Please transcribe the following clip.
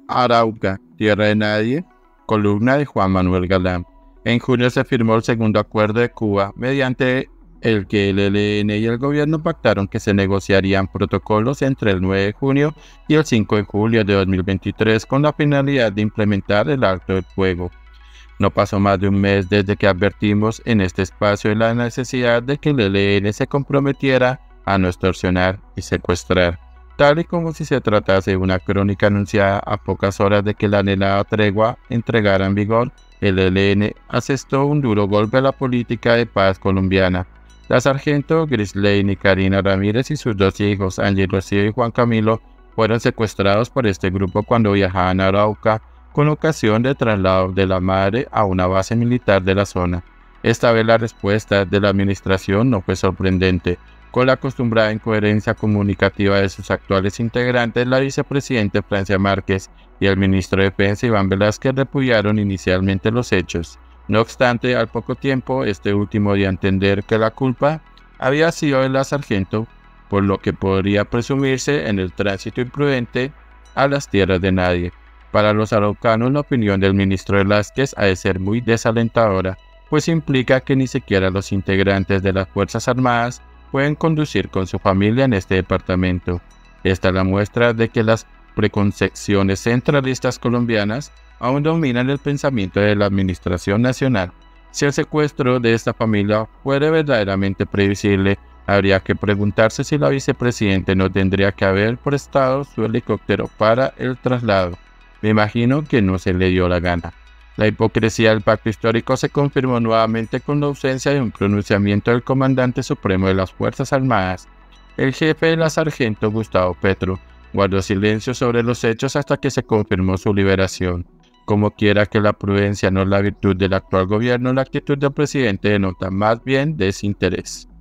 Arauca, tierra de nadie, columna de Juan Manuel Galán. En junio se firmó el segundo acuerdo de Cuba, mediante el que el ELN y el gobierno pactaron que se negociarían protocolos entre el 9 de junio y el 5 de julio de 2023 con la finalidad de implementar el alto el fuego. No pasó más de un mes desde que advertimos en este espacio de la necesidad de que el ELN se comprometiera a no extorsionar y secuestrar, tal y como si se tratase de una crónica anunciada a pocas horas de que la anhelada tregua entrara en vigor. El ELN asestó un duro golpe a la política de paz colombiana. La sargento Grisley Karina Ramírez y sus dos hijos, Angie Rocío y Juan Camilo, fueron secuestrados por este grupo cuando viajaban a Arauca con ocasión de traslado de la madre a una base militar de la zona. Esta vez la respuesta de la administración no fue sorprendente. Con la acostumbrada incoherencia comunicativa de sus actuales integrantes, la vicepresidenta Francia Márquez y el ministro de Defensa Iván Velázquez repudiaron inicialmente los hechos. No obstante, al poco tiempo, este último dio a entender que la culpa había sido de la sargento, por lo que podría presumirse en el tránsito imprudente a las tierras de nadie. Para los araucanos, la opinión del ministro Velázquez ha de ser muy desalentadora, pues implica que ni siquiera los integrantes de las Fuerzas Armadas pueden conducir con su familia en este departamento. Esta es la muestra de que las preconcepciones centralistas colombianas aún dominan el pensamiento de la administración nacional. Si el secuestro de esta familia fuera verdaderamente previsible, habría que preguntarse si la vicepresidenta no tendría que haber prestado su helicóptero para el traslado. Me imagino que no se le dio la gana. La hipocresía del pacto histórico se confirmó nuevamente con la ausencia de un pronunciamiento del comandante supremo de las Fuerzas Armadas. El jefe de la sargento, Gustavo Petro, guardó silencio sobre los hechos hasta que se confirmó su liberación. Como quiera que la prudencia no es la virtud del actual gobierno, la actitud del presidente denota más bien desinterés.